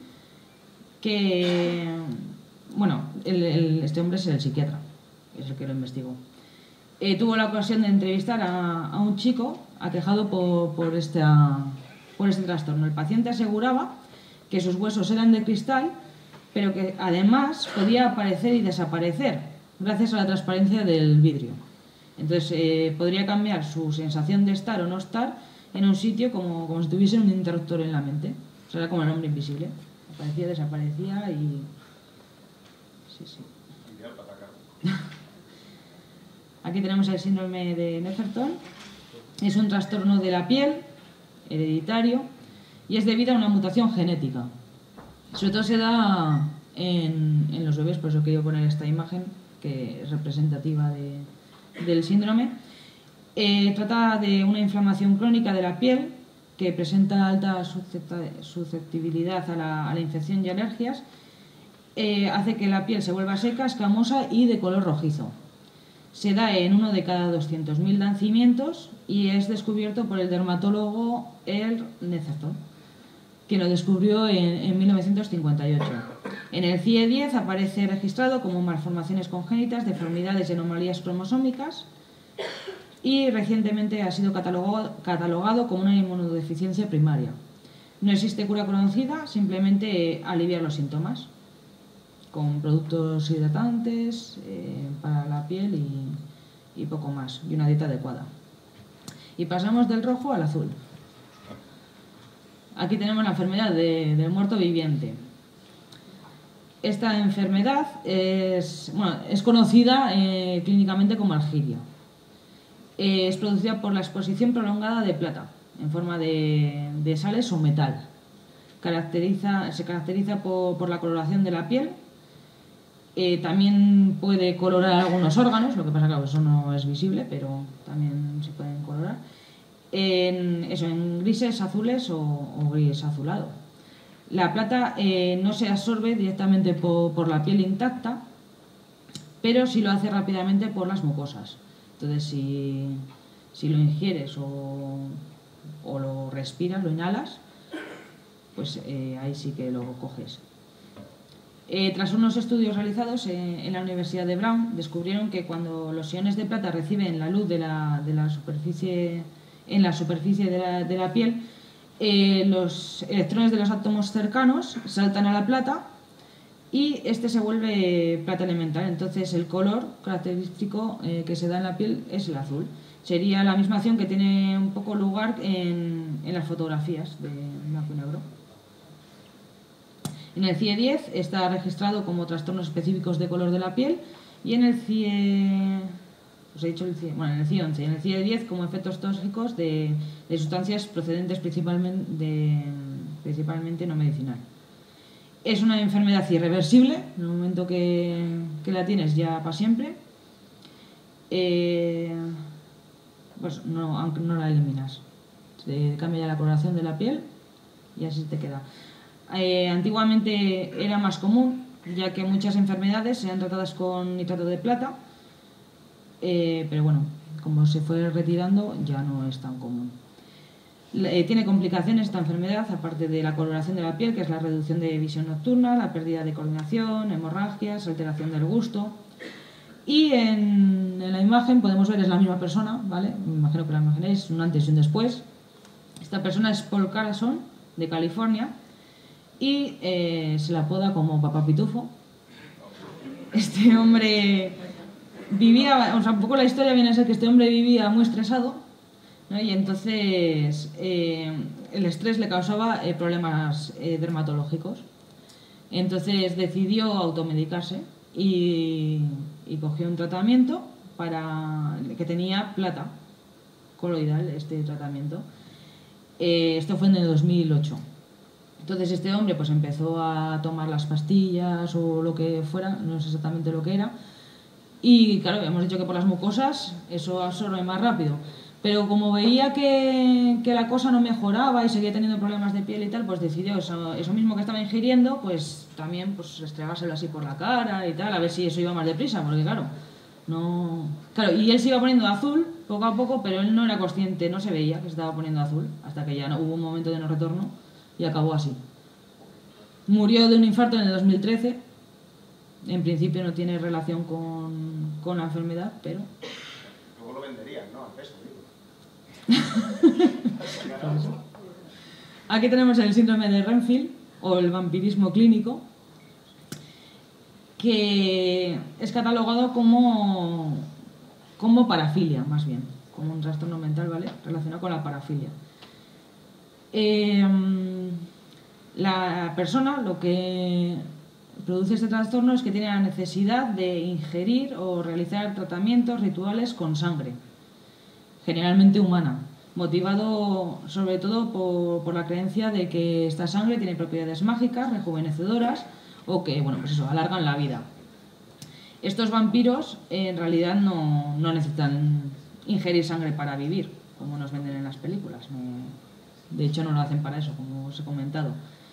Speaker 2: que, bueno, el, el, este hombre es el psiquiatra, es el que lo investigó. eh, tuvo la ocasión de entrevistar a, a un chico aquejado por, por, esta, por este trastorno. El paciente aseguraba que sus huesos eran de cristal, pero que además podía aparecer y desaparecer gracias a la transparencia del vidrio. Entonces eh, podría cambiar su sensación de estar o no estar en un sitio como, como si tuviese un interruptor en la mente. O sea, era como el hombre invisible. Aparecía, desaparecía y... Sí, sí. Aquí tenemos el síndrome de Netherton. Es un trastorno de la piel, hereditario, y es debido a una mutación genética. Sobre todo se da en, en los bebés, por eso he querido poner esta imagen, que es representativa de, del síndrome. Eh, trata de una inflamación crónica de la piel que presenta alta susceptibilidad a la, a la infección y alergias. Eh, hace que la piel se vuelva seca, escamosa y de color rojizo. Se da en uno de cada doscientos mil nacimientos y es descubierto por el dermatólogo Earl Netherton, quien lo descubrió en, en mil novecientos cincuenta y ocho. En el C I E diez aparece registrado como malformaciones congénitas, deformidades y anomalías cromosómicas, y recientemente ha sido catalogado, catalogado como una inmunodeficiencia primaria. No existe cura conocida, simplemente aliviar los síntomas con productos hidratantes eh, para la piel y, y poco más, y una dieta adecuada. Y pasamos del rojo al azul. Aquí tenemos la enfermedad de, del muerto viviente. Esta enfermedad es, bueno, es conocida eh, clínicamente como argiria. Eh, es producida por la exposición prolongada de plata en forma de, de sales o metal. Caracteriza, se caracteriza por, por la coloración de la piel. Eh, también puede colorar algunos órganos, lo que pasa que claro, eso no es visible, pero también se pueden colorar. En, eso, en grises, azules o, o gris azulado. La plata eh, no se absorbe directamente por, por la piel intacta, pero sí lo hace rápidamente por las mucosas. Entonces, si, si lo ingieres o, o lo respiras, lo inhalas, pues eh, ahí sí que lo coges. Eh, tras unos estudios realizados en, en la Universidad de Brown, descubrieron que cuando los iones de plata reciben la luz de la, de la superficie, en la superficie de la, de la piel, eh, los electrones de los átomos cercanos saltan a la plata y este se vuelve plata elemental. Entonces el color característico eh, que se da en la piel es el azul. Sería la misma acción que tiene un poco lugar en, en las fotografías de blanco y negro. En el C I E diez está registrado como trastornos específicos de color de la piel y en el C I E, os he dicho el C I E, bueno, en el C I E once y en el C I E diez como efectos tóxicos de, de sustancias procedentes principalmente, de, principalmente no medicinal. Es una enfermedad irreversible, en el momento que, que la tienes ya para siempre, eh, pues no, aunque no la eliminas. Se cambia ya la coloración de la piel y así te queda. Eh, antiguamente era más común, ya que muchas enfermedades eran tratadas con nitrato de plata, eh, pero bueno, como se fue retirando ya no es tan común. Eh, tiene complicaciones esta enfermedad, aparte de la coloración de la piel, que es la reducción de visión nocturna, la pérdida de coordinación, hemorragias, alteración del gusto. Y en, en la imagen podemos ver, es la misma persona, ¿vale? Me imagino que la imaginéis, un antes y un después. Esta persona es Paul Carlson, de California, y eh, se la apoda como Papá Pitufo. Este hombre vivía, o sea, un poco la historia viene a ser que este hombre vivía muy estresado, ¿no? Y entonces eh, el estrés le causaba eh, problemas eh, dermatológicos. Entonces decidió automedicarse y, y cogió un tratamiento para, que tenía plata coloidal, este tratamiento. Eh, esto fue en el dos mil ocho. Entonces este hombre pues empezó a tomar las pastillas o lo que fuera, no sé exactamente lo que era, y claro, hemos dicho que por las mucosas eso absorbe más rápido, pero como veía que, que la cosa no mejoraba y seguía teniendo problemas de piel y tal, pues decidió eso, eso mismo que estaba ingiriendo, pues también pues restregárselo así por la cara y tal, a ver si eso iba más deprisa, porque claro, no... Claro, y él se iba poniendo azul poco a poco, pero él no era consciente, no se veía que se estaba poniendo azul, hasta que ya no, hubo un momento de no retorno y acabó así. Murió de un infarto en el dos mil trece. En principio no tiene relación con, con la enfermedad, pero
Speaker 3: Luego lo venderían, ¿no? Al peso, digo.
Speaker 2: Aquí tenemos el síndrome de Renfield, o el vampirismo clínico, que es catalogado como, como parafilia, más bien, como un trastorno mental, ¿vale? Relacionado con la parafilia. Eh, la persona lo que produce este trastorno es que tiene la necesidad de ingerir o realizar tratamientos rituales con sangre, generalmente humana, motivado sobre todo por, por la creencia de que esta sangre tiene propiedades mágicas, rejuvenecedoras o que, bueno, pues eso, alargan la vida. Estos vampiros en realidad no, no necesitan ingerir sangre para vivir, como nos venden en las películas. No, de hecho, no lo hacen para eso, como os he comentado.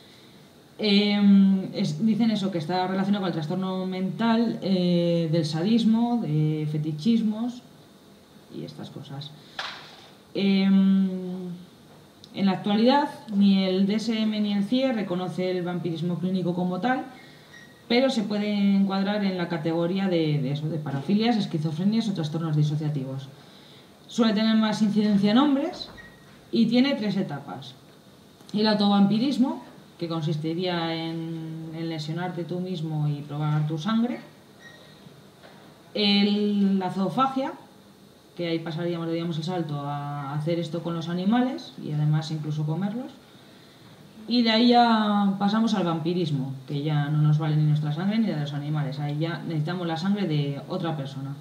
Speaker 2: Eh, es, dicen eso, que está relacionado con el trastorno mental eh, del sadismo, de fetichismos y estas cosas. Eh, en la actualidad, ni el D S M ni el C I E reconoce el vampirismo clínico como tal, pero se puede encuadrar en la categoría de, de, eso, de parafilias, esquizofrenias o trastornos disociativos. Suele tener más incidencia en hombres y tiene tres etapas. El autovampirismo, que consistiría en, en lesionarte tú mismo y probar tu sangre. El, la zoofagia, que ahí pasaríamos, daríamos el salto a hacer esto con los animales y además incluso comerlos. Y de ahí ya pasamos al vampirismo, que ya no nos vale ni nuestra sangre ni la de los animales. Ahí ya necesitamos la sangre de otra persona.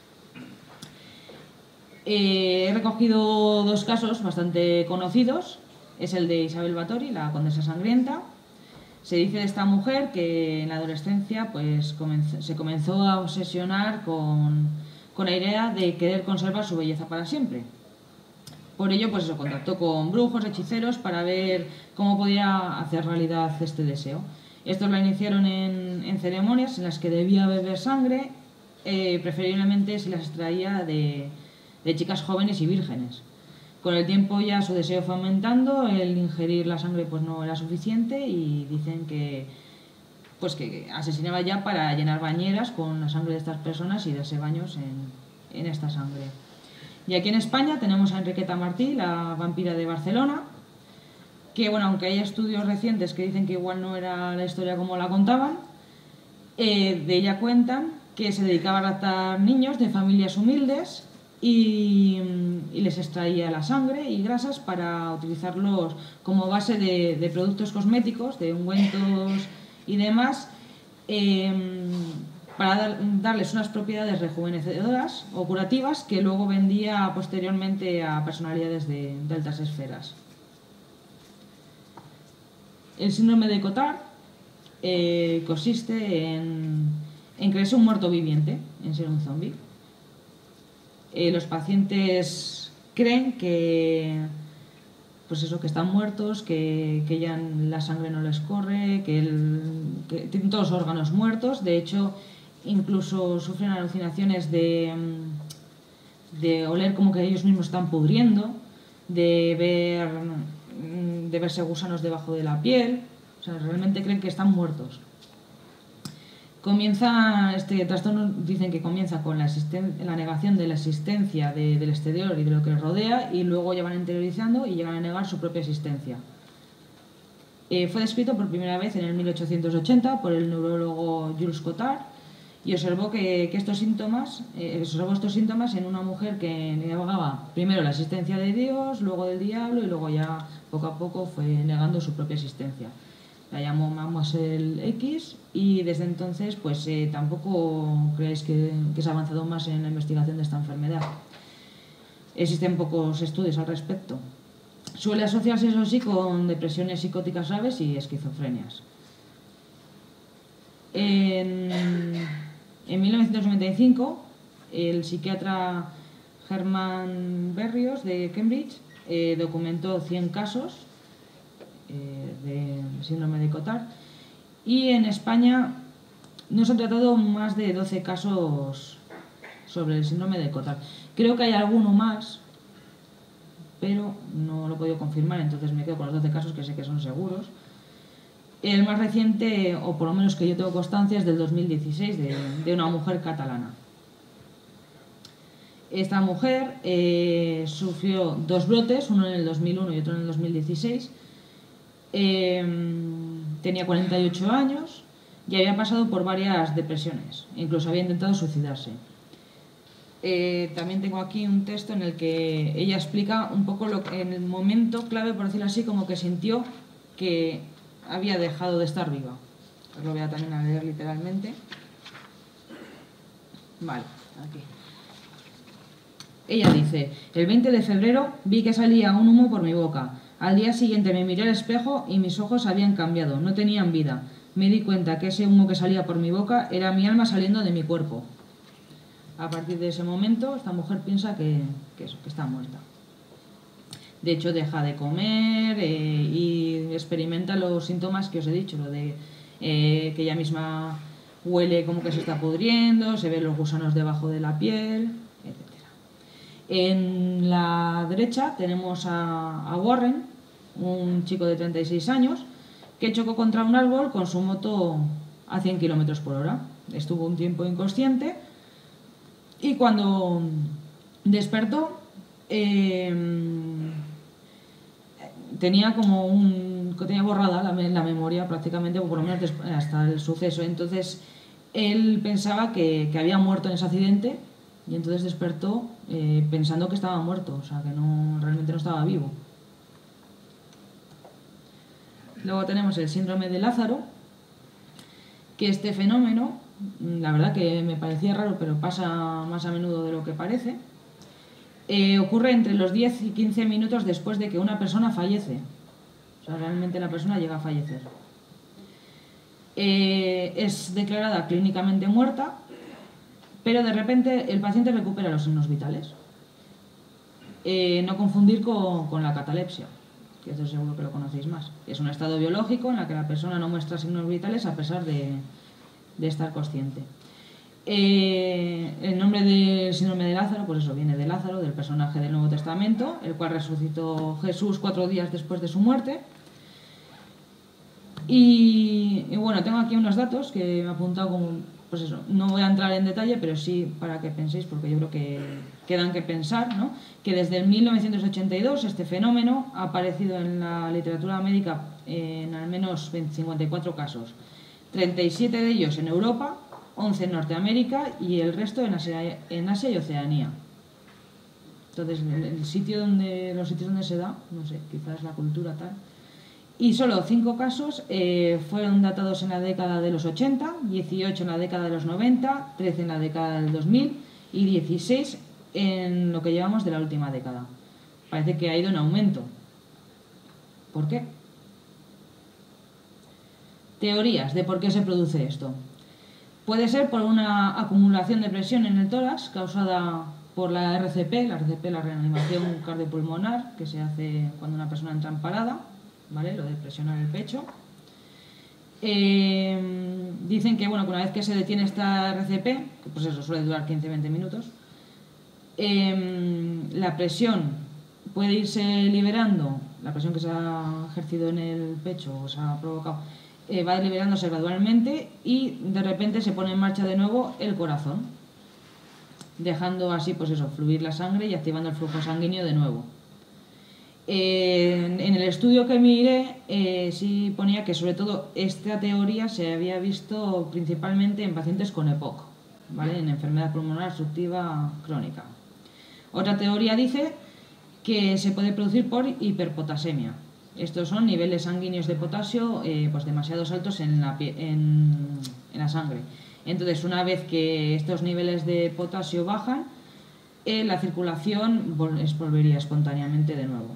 Speaker 2: Eh, he recogido dos casos bastante conocidos. Es el de Isabel Báthory, la condesa sangrienta. Se dice de esta mujer que en la adolescencia pues, comenzó, se comenzó a obsesionar con, con la idea de querer conservar su belleza para siempre. Por ello, pues eso, contactó con brujos, hechiceros, para ver cómo podía hacer realidad este deseo. Estos la iniciaron en, en ceremonias en las que debía beber sangre, eh, preferiblemente si las extraía de, de chicas jóvenes y vírgenes. Con el tiempo ya su deseo fue aumentando, el ingerir la sangre pues no era suficiente y dicen que, pues que asesinaba ya para llenar bañeras con la sangre de estas personas y darse baños en, en esta sangre. Y aquí en España tenemos a Enriqueta Martí, la vampira de Barcelona, que bueno, aunque hay estudios recientes que dicen que igual no era la historia como la contaban, eh, de ella cuentan que se dedicaba a raptar niños de familias humildes y, y les extraía la sangre y grasas para utilizarlos como base de, de productos cosméticos, de ungüentos y demás, eh, para dar, darles unas propiedades rejuvenecedoras o curativas que luego vendía posteriormente a personalidades de, de altas esferas. El síndrome de Cotard eh, consiste en, en creerse un muerto viviente, en ser un zombie. Eh, los pacientes creen que, pues eso, que están muertos, que, que ya la sangre no les corre, que, el, que tienen todos los órganos muertos. De hecho, incluso sufren alucinaciones de, de oler como que ellos mismos están pudriendo, de ver, de verse gusanos debajo de la piel. O sea, realmente creen que están muertos. Comienza este trastorno, dicen que comienza con la, la negación de la existencia de, del exterior y de lo que les rodea, y luego ya van interiorizando y llegan a negar su propia existencia. Eh, fue descrito por primera vez en el mil ochocientos ochenta por el neurólogo Jules Cotard, y observó que, que estos síntomas, eh, observó estos síntomas en una mujer que negaba primero la existencia de Dios, luego del diablo, y luego ya poco a poco fue negando su propia existencia. La llamó Mademoiselle X, y desde entonces pues eh, tampoco creéis que, que se ha avanzado más en la investigación de esta enfermedad. Existen pocos estudios al respecto. Suele asociarse, eso sí, con depresiones psicóticas graves y esquizofrenias. En, en mil novecientos noventa y cinco, el psiquiatra Hermann Berrios de Cambridge eh, documentó cien casos eh, de síndrome de Cotard, y en España no se han tratado más de doce casos sobre el síndrome de Cotard. Creo que hay alguno más, pero no lo he podido confirmar, entonces me quedo con los doce casos que sé que son seguros. El más reciente, o por lo menos que yo tengo constancia, es del dos mil dieciséis, de, de una mujer catalana. Esta mujer eh, sufrió dos brotes, uno en el dos mil uno y otro en el dos mil dieciséis. Eh, tenía cuarenta y ocho años y había pasado por varias depresiones, incluso había intentado suicidarse. Eh, también tengo aquí un texto en el que ella explica un poco lo que, en el momento clave, por decirlo así, como que sintió que había dejado de estar viva. Os lo voy a también a leer literalmente. Vale, aquí. Ella dice: el veinte de febrero vi que salía un humo por mi boca. Al día siguiente me miré al espejo y mis ojos habían cambiado, no tenían vida. Me di cuenta que ese humo que salía por mi boca era mi alma saliendo de mi cuerpo. A partir de ese momento, esta mujer piensa que, que, eso, que está muerta. De hecho, deja de comer eh, y experimenta los síntomas que os he dicho, lo de eh, que ella misma huele como que se está pudriendo, se ven los gusanos debajo de la piel, etcétera. En la derecha tenemos a, a Warren, un chico de treinta y seis años, que chocó contra un árbol con su moto a cien kilómetros por hora. Estuvo un tiempo inconsciente y cuando despertó eh, tenía como un tenía borrada la, la memoria prácticamente, o por lo menos hasta el suceso. Entonces él pensaba que, que había muerto en ese accidente y entonces despertó eh, pensando que estaba muerto, o sea que no, realmente no estaba vivo. Luego tenemos el síndrome de Lázaro, que este fenómeno, la verdad que me parecía raro, pero pasa más a menudo de lo que parece, eh, ocurre entre los diez y quince minutos después de que una persona fallece. O sea, realmente la persona llega a fallecer. Eh, es declarada clínicamente muerta, pero de repente el paciente recupera los signos vitales. Eh, no confundir con, con la catalepsia, que eso seguro que lo conocéis más. Es un estado biológico en el que la persona no muestra signos vitales a pesar de, de estar consciente. Eh, el nombre del síndrome de Lázaro, pues eso, viene de Lázaro, del personaje del Nuevo Testamento, el cual resucitó Jesús cuatro días después de su muerte. Y, y bueno, tengo aquí unos datos que me he apuntado como, pues eso, no voy a entrar en detalle, pero sí para que penséis, porque yo creo que quedan que pensar, ¿no? Que desde el mil novecientos ochenta y dos este fenómeno ha aparecido en la literatura médica en al menos cincuenta y cuatro casos, treinta y siete de ellos en Europa, once en Norteamérica y el resto en Asia, en Asia y Oceanía. Entonces, el sitio donde, los sitios donde se da, no sé, quizás la cultura tal. Y solo cinco casos eh, fueron datados en la década de los ochenta, dieciocho en la década de los noventa, trece en la década del dos mil y dieciséis en lo que llevamos de la última década. Parece que ha ido en aumento. ¿Por qué? Teorías de por qué se produce esto. Puede ser por una acumulación de presión en el tórax causada por la R C P, la R C P, la reanimación cardiopulmonar, que se hace cuando una persona entra en parada, ¿vale? Lo de presionar el pecho. Eh, dicen que, bueno, que una vez que se detiene esta R C P, que pues eso suele durar quince a veinte minutos, eh, la presión puede irse liberando, la presión que se ha ejercido en el pecho o se ha provocado, eh, va liberándose gradualmente y de repente se pone en marcha de nuevo el corazón, dejando así, pues eso, fluir la sangre y activando el flujo sanguíneo de nuevo. Eh, en el estudio que miré eh, sí ponía que sobre todo esta teoría se había visto principalmente en pacientes con E P O C, ¿vale? En enfermedad pulmonar obstructiva crónica. Otra teoría dice que se puede producir por hiperpotasemia. Estos son niveles sanguíneos de potasio eh, pues demasiados altos en la, en, en la sangre. Entonces, una vez que estos niveles de potasio bajan, eh, la circulación volvería espontáneamente de nuevo.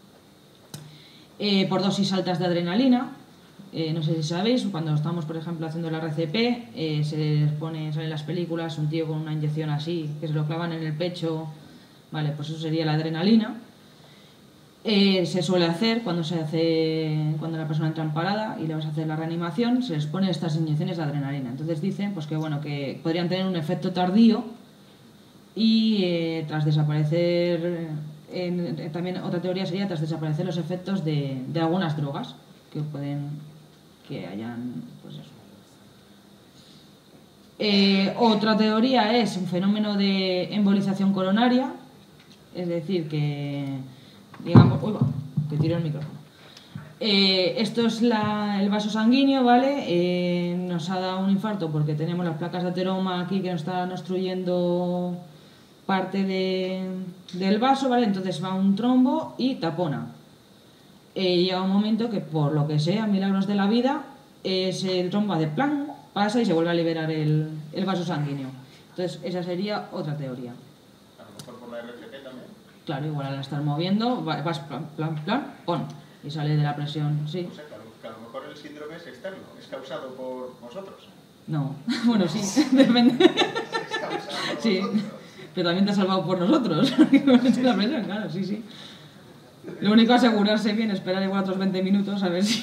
Speaker 2: Eh, por dosis altas de adrenalina, eh, no sé si sabéis, cuando estamos, por ejemplo, haciendo la R C P, eh, se les pone, salen las películas, un tío con una inyección así, que se lo clavan en el pecho, vale, pues eso sería la adrenalina. Eh, se suele hacer cuando se hace cuando la persona entra en parada y le vas a hacer la reanimación, se les pone estas inyecciones de adrenalina. Entonces dicen pues que bueno, que podrían tener un efecto tardío y eh, tras desaparecer, en, en, también otra teoría sería tras desaparecer los efectos de, de algunas drogas que pueden que hayan, pues eso. Eh, otra teoría es un fenómeno de embolización coronaria, es decir, que, digamos, uy, que tiro el micrófono. Eh, esto es la, el vaso sanguíneo, ¿vale? Eh, nos ha dado un infarto porque tenemos las placas de ateroma aquí que nos están obstruyendo parte de, del vaso, ¿vale? Entonces va un trombo y tapona. Eh, llega un momento que, por lo que sea, milagros de la vida, ese trombo de plan pasa y se vuelve a liberar el, el vaso sanguíneo. Entonces, esa sería otra teoría.
Speaker 3: A lo mejor por la R F P también.
Speaker 2: Claro, igual al estar moviendo, vas plan, plan, plan, pon, y sale de la presión, sí.
Speaker 3: No sé, que a, lo, que a lo mejor el síndrome es externo, es causado por vosotros.
Speaker 2: No, bueno, sí, depende.
Speaker 3: Es causado por
Speaker 2: Sí,
Speaker 3: vosotros.
Speaker 2: pero también te has salvado por nosotros. La presión, claro, sí, sí. Lo único asegurarse bien, esperar igual otros veinte minutos a ver si...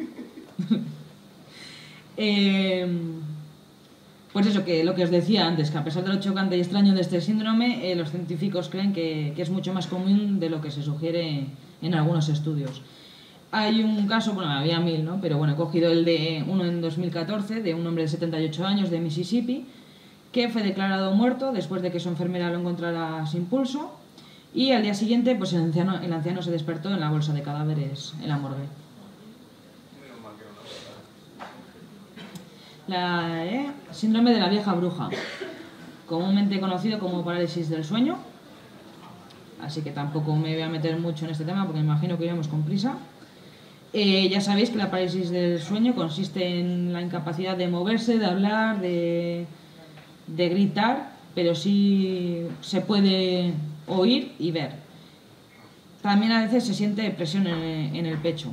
Speaker 2: eh, pues eso, que lo que os decía antes, que a pesar de lo chocante y extraño de este síndrome, eh, los científicos creen que, que es mucho más común de lo que se sugiere en algunos estudios. Hay un caso, bueno, había mil, ¿no? Pero bueno, he cogido el de uno en dos mil catorce, de un hombre de setenta y ocho años de Mississippi, que fue declarado muerto después de que su enfermera lo encontrara sin pulso, y al día siguiente pues el anciano, el anciano se despertó en la bolsa de cadáveres en la morgue.
Speaker 3: Menos mal que no lo sé.
Speaker 2: La eh, síndrome de la vieja bruja, comúnmente conocido como parálisis del sueño, así que tampoco me voy a meter mucho en este tema porque me imagino que íbamos con prisa. Eh, ya sabéis que la parálisis del sueño consiste en la incapacidad de moverse, de hablar, de, de gritar, pero sí se puede oír y ver. También a veces se siente presión en, en el pecho.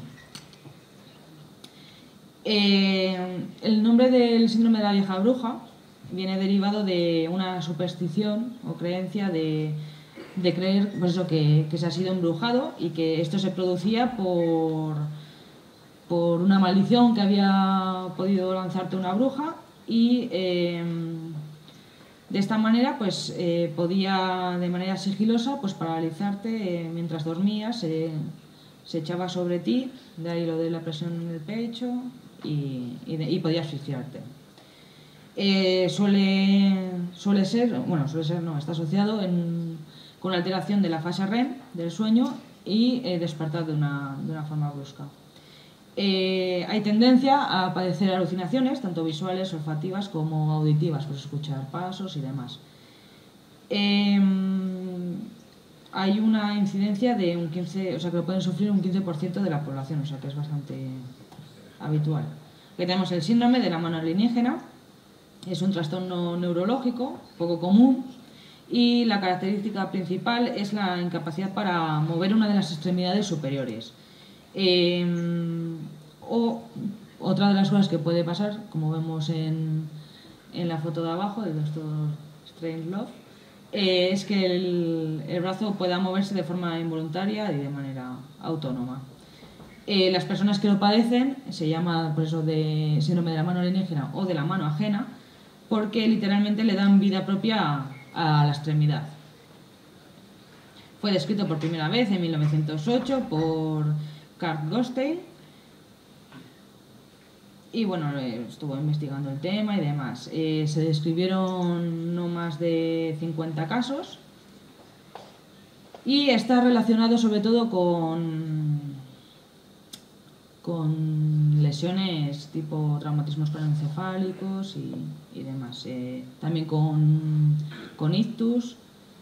Speaker 2: Eh, el nombre del síndrome de la vieja bruja viene derivado de una superstición o creencia de, de creer pues eso, que, que se ha sido embrujado y que esto se producía por, por una maldición que había podido lanzarte una bruja y eh, de esta manera pues eh, podía de manera sigilosa pues paralizarte eh, mientras dormías, eh, se echaba sobre ti, de ahí lo de la presión en el pecho y, y, de, y podía asfixiarte. Eh, suele, suele ser, bueno, suele ser, no, está asociado en, con la alteración de la fase R E M del sueño y eh, despertar de una, de una forma brusca. Eh, hay tendencia a padecer alucinaciones, tanto visuales, olfativas como auditivas, por escuchar pasos y demás. Eh, hay una incidencia de un quince, o sea que lo pueden sufrir un quince por ciento de la población, o sea que es bastante habitual. Que tenemos el síndrome de la mano alienígena, es un trastorno neurológico poco común y la característica principal es la incapacidad para mover una de las extremidades superiores. Eh, o otra de las cosas que puede pasar, como vemos en, en la foto de abajo del doctor Strangelove, eh, es que el, el brazo pueda moverse de forma involuntaria y de manera autónoma. Eh, las personas que lo padecen se llama por eso de síndrome de la mano alienígena o de la mano ajena, porque literalmente le dan vida propia a, a la extremidad. Fue descrito por primera vez en mil novecientos ocho por Kurt Goldstein y bueno, estuvo investigando el tema y demás. Eh, se describieron no más de cincuenta casos y está relacionado sobre todo con, con lesiones tipo traumatismos craneoencefálicos y, y demás. Eh, también con, con ictus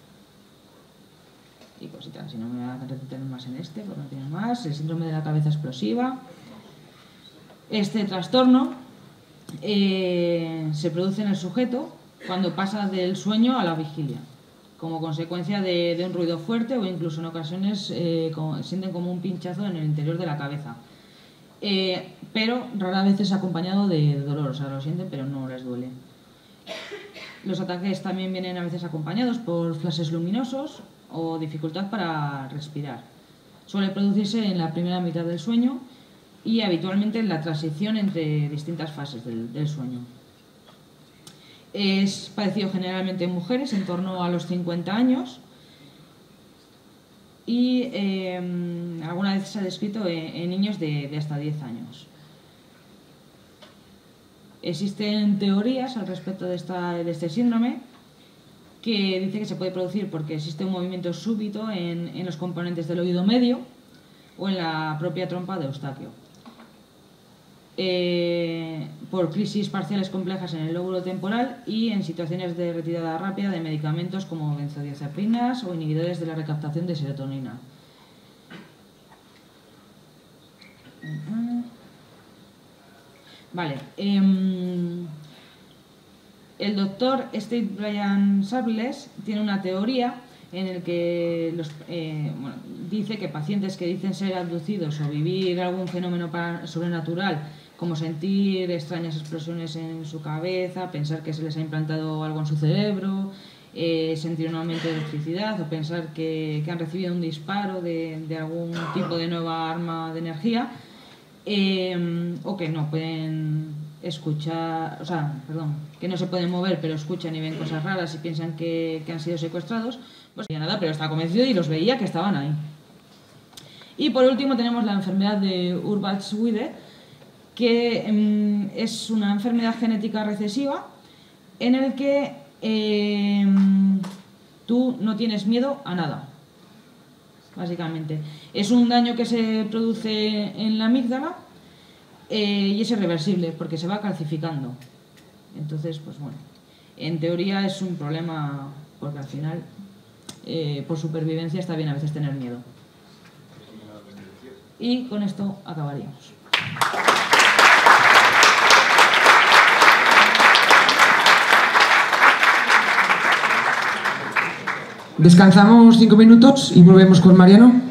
Speaker 2: y cositas, si no me voy a repetir más en este, porque no tiene más. El síndrome de la cabeza explosiva. Este trastorno eh, se produce en el sujeto cuando pasa del sueño a la vigilia, como consecuencia de, de un ruido fuerte o incluso en ocasiones eh, como, sienten como un pinchazo en el interior de la cabeza. Eh, pero rara vez es acompañado de dolor, o sea, lo sienten pero no les duele. Los ataques también vienen a veces acompañados por flashes luminosos o dificultad para respirar. Suele producirse en la primera mitad del sueño y habitualmente en la transición entre distintas fases del, del sueño. Es padecido generalmente en mujeres en torno a los cincuenta años y eh, alguna vez se ha descrito en, en niños de, de hasta diez años. Existen teorías al respecto de, esta, de este síndrome que dice que se puede producir porque existe un movimiento súbito en, en los componentes del oído medio o en la propia trompa de Eustaquio. Eh, por crisis parciales complejas en el lóbulo temporal y en situaciones de retirada rápida de medicamentos como benzodiazepinas o inhibidores de la recaptación de serotonina. Vale. Eh, el doctor Steve Brian Sables tiene una teoría en la que los, eh, bueno, dice que pacientes que dicen ser abducidos o vivir algún fenómeno sobrenatural, como sentir extrañas explosiones en su cabeza, pensar que se les ha implantado algo en su cerebro, eh, sentir un aumento de electricidad o pensar que, que han recibido un disparo de, de algún tipo de nueva arma de energía, eh, o que no pueden escuchar, o sea, perdón, que no se pueden mover pero escuchan y ven cosas raras y piensan que, que han sido secuestrados, pues no nada, pero estaba convencido y los veía que estaban ahí. Y por último tenemos la enfermedad de Urbach-Wiede, que mm, es una enfermedad genética recesiva en el que eh, tú no tienes miedo a nada, básicamente. Es un daño que se produce en la amígdala eh, y es irreversible porque se va calcificando. Entonces, pues bueno, en teoría es un problema porque al final, eh, por supervivencia, está bien a veces tener miedo. Y con esto acabaríamos.
Speaker 1: Descansamos cinco minutos y volvemos con Mariano.